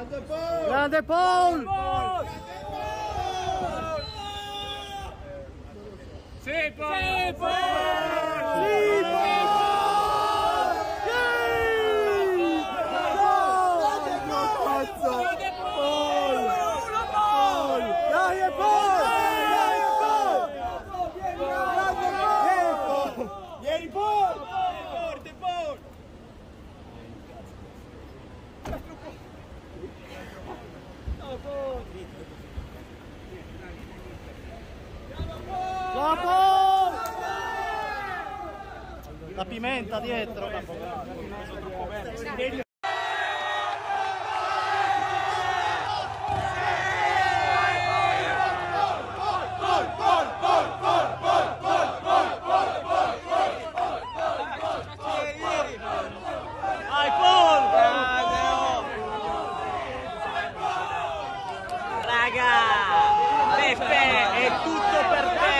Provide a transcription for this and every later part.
Grande Paul! Sì, Paul! Sì, Paul! Vieni, Paul! Forte, Paul! La pimenta dietro. Vai Paul! Raga! Peppe, è tutto per te!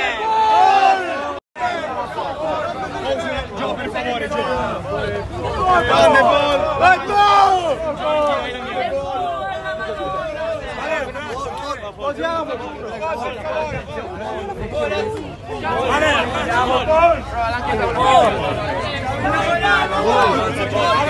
Gioco per favore, gioco! Grande Paul! Vai Paul! Posiamo! Andiamo Paul!